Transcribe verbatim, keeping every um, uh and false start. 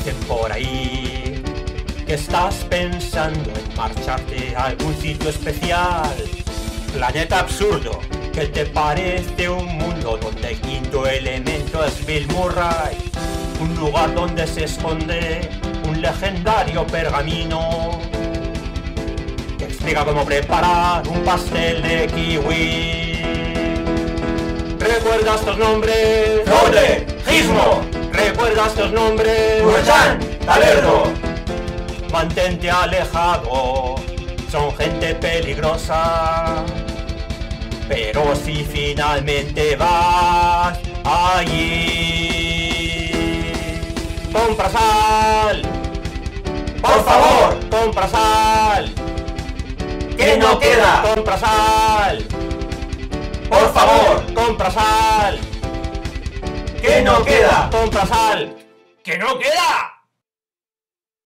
Dicen por ahí que estás pensando en marcharte a algún sitio especial. Planeta absurdo, ¿qué te parece un mundo donde el quinto elemento es Bill Murray? Un lugar donde se esconde un legendario pergamino que explica cómo preparar un pastel de kiwi. ¿Recuerdas estos nombres? ¡Noble! ¡Gizmo! ¿Recuerdas estos nombres? ¡Murchan! ¡Talerdo! Mantente alejado, son gente peligrosa. Pero si finalmente vas allí, compra sal, ¡Por favor! compra sal, ¡Que no queda! compra sal, ¡Por favor! compra sal, ¡Que no queda! compra sal, que no queda.